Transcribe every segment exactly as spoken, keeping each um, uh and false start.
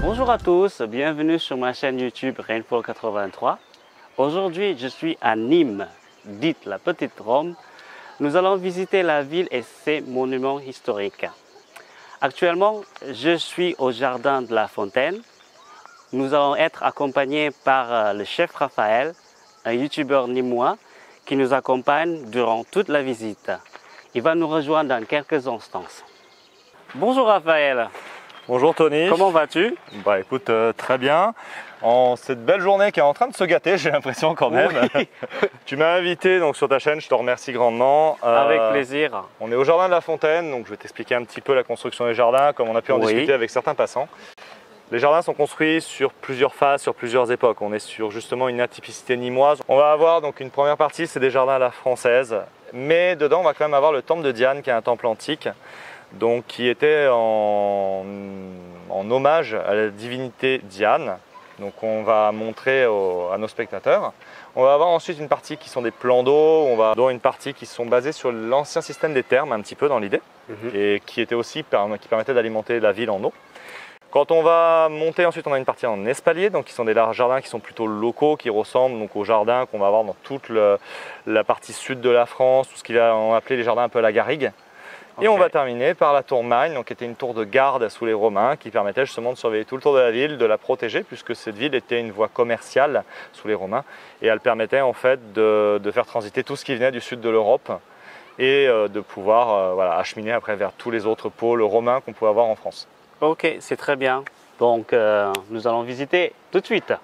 Bonjour à tous, bienvenue sur ma chaîne YouTube Rainfall quatre-vingt-trois. Aujourd'hui, je suis à Nîmes, dite la Petite Rome. Nous allons visiter la ville et ses monuments historiques. Actuellement, je suis au jardin de la Fontaine. Nous allons être accompagnés par le chef Raphaël, un youtubeur nîmois qui nous accompagne durant toute la visite. Il va nous rejoindre dans quelques instants. Bonjour Raphaël. Bonjour Tony. Comment vas-tu? Bah écoute, euh, très bien. En cette belle journée qui est en train de se gâter, j'ai l'impression quand même. Oui. Tu m'as invité donc sur ta chaîne, je te remercie grandement. Euh, Avec plaisir. On est au jardin de la Fontaine, donc je vais t'expliquer un petit peu la construction des jardins, comme on a pu en oui. discuter avec certains passants. Les jardins sont construits sur plusieurs phases, sur plusieurs époques. On est sur justement une atypicité nîmoise. On va avoir donc une première partie, c'est des jardins à la française. Mais dedans, on va quand même avoir le temple de Diane, qui est un temple antique. Donc, qui était en, en hommage à la divinité Diane. Donc on va montrer au, à nos spectateurs. On va avoir ensuite une partie qui sont des plans d'eau, on va avoir une partie qui sont basées sur l'ancien système des thermes un petit peu dans l'idée, mm-hmm. et qui était aussi qui permettait d'alimenter la ville en eau. Quand on va monter ensuite, on a une partie en espalier, donc qui sont des jardins qui sont plutôt locaux, qui ressemblent donc aux jardins qu'on va avoir dans toute le, la partie sud de la France, tout ce qu'on a appelé les jardins un peu à la garrigue. Okay. Et on va terminer par la tour Magne, donc qui était une tour de garde sous les Romains, qui permettait justement de surveiller tout le tour de la ville, de la protéger, puisque cette ville était une voie commerciale sous les Romains, et elle permettait en fait de, de faire transiter tout ce qui venait du sud de l'Europe, et euh, de pouvoir euh, voilà, acheminer après vers tous les autres pôles romains qu'on pouvait avoir en France. Ok, c'est très bien. Donc euh, nous allons visiter tout de suite.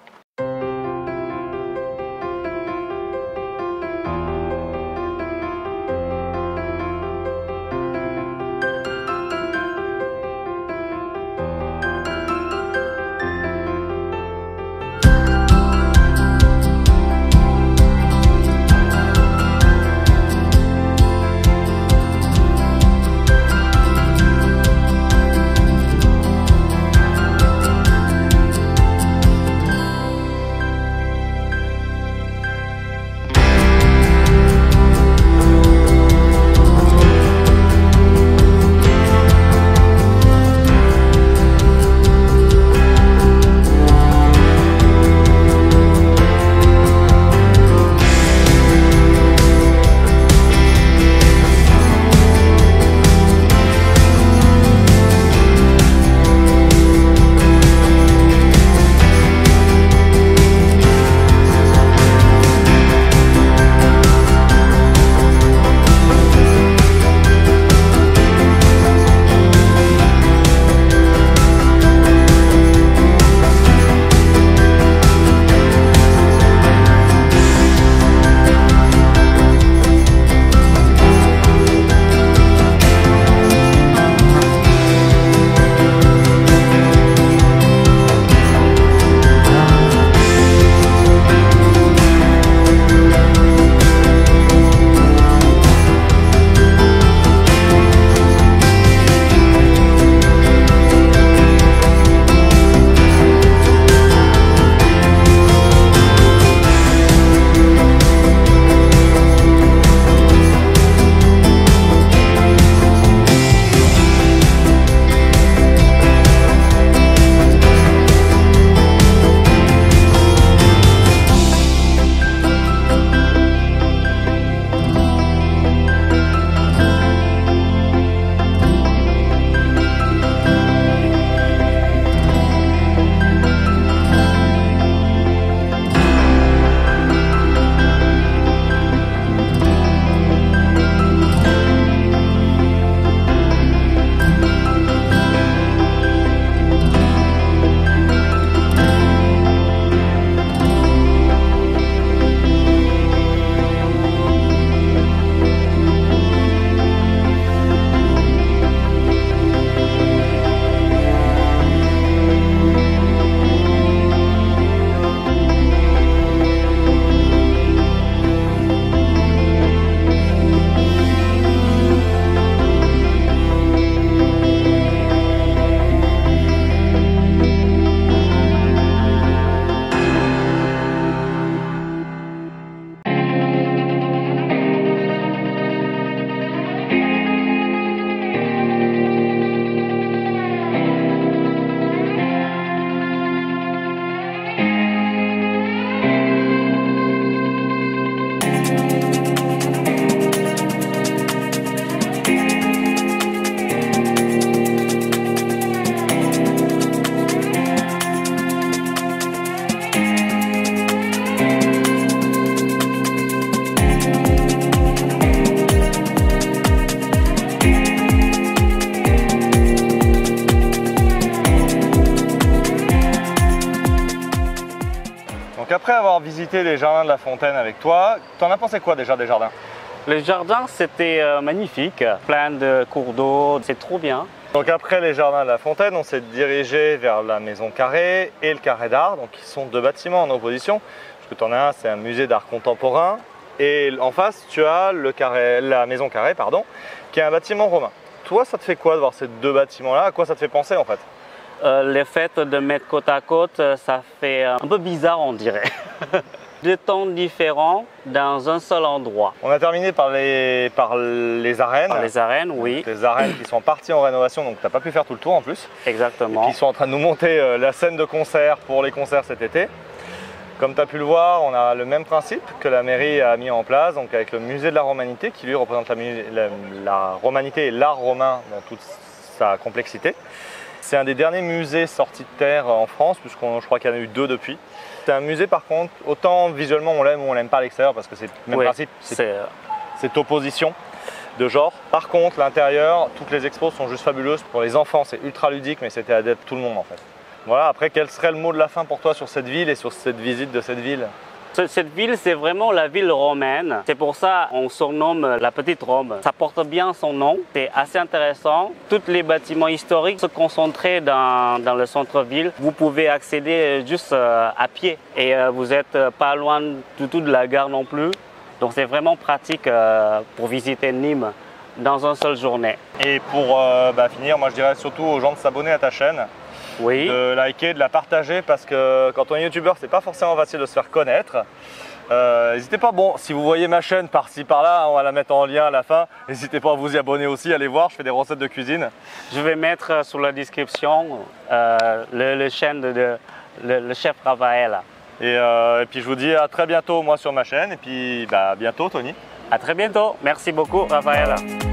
Donc après avoir visité les jardins de La Fontaine avec toi, t'en as pensé quoi déjà des jardins? Le jardin, c'était euh, magnifique, plein de cours d'eau, c'est trop bien. Donc après les jardins de La Fontaine, on s'est dirigé vers la Maison Carré et le Carré d'Art, donc qui sont deux bâtiments en opposition. Parce que tu en as un, c'est un musée d'art contemporain, et en face, tu as le carré, la Maison Carré, pardon, qui est un bâtiment romain. Toi, ça te fait quoi de voir ces deux bâtiments-là? À quoi ça te fait penser en fait? Euh, le fait de mettre côte à côte, ça fait un peu bizarre, on dirait. Deux temps différents dans un seul endroit. On a terminé par les, par les arènes. Par les arènes, oui. Donc, les arènes qui sont parties en rénovation, donc tu n'as pas pu faire tout le tour en plus. Exactement. Et qui sont en train de nous monter euh, la scène de concert pour les concerts cet été. Comme tu as pu le voir, on a le même principe que la mairie a mis en place, donc avec le musée de la Romanité, qui lui représente la, la, la romanité et l'art romain dans toute sa complexité. C'est un des derniers musées sortis de terre en France, puisqu'on je crois qu'il y en a eu deux depuis. C'est un musée par contre, autant visuellement on l'aime ou on l'aime pas à l'extérieur, parce que c'est le même oui, principe, c'est euh... cette opposition de genre. Par contre, l'intérieur, toutes les expos sont juste fabuleuses. Pour les enfants, c'est ultra ludique, mais c'était adepte tout le monde en fait. Voilà, après, quel serait le mot de la fin pour toi sur cette ville et sur cette visite de cette ville? Cette ville, c'est vraiment la ville romaine. C'est pour ça qu'on surnomme la Petite Rome. Ça porte bien son nom. C'est assez intéressant. Tous les bâtiments historiques se concentrent dans, dans le centre-ville. Vous pouvez accéder juste à pied et vous n'êtes pas loin du tout de la gare non plus. Donc c'est vraiment pratique pour visiter Nîmes dans une seule journée. Et pour euh, bah, finir, moi je dirais surtout aux gens de s'abonner à ta chaîne. Oui. De liker, de la partager, parce que quand on est youtubeur, c'est pas forcément facile de se faire connaître. Euh, n'hésitez pas, bon, si vous voyez ma chaîne par-ci par-là, on va la mettre en lien à la fin. N'hésitez pas à vous y abonner aussi, allez voir, je fais des recettes de cuisine. Je vais mettre sous la description euh, le, le chaîne de, de le, le chef Raphaël. Et, euh, et puis je vous dis à très bientôt moi sur ma chaîne, et puis bah, à bientôt Tony. À très bientôt, merci beaucoup Raphaël.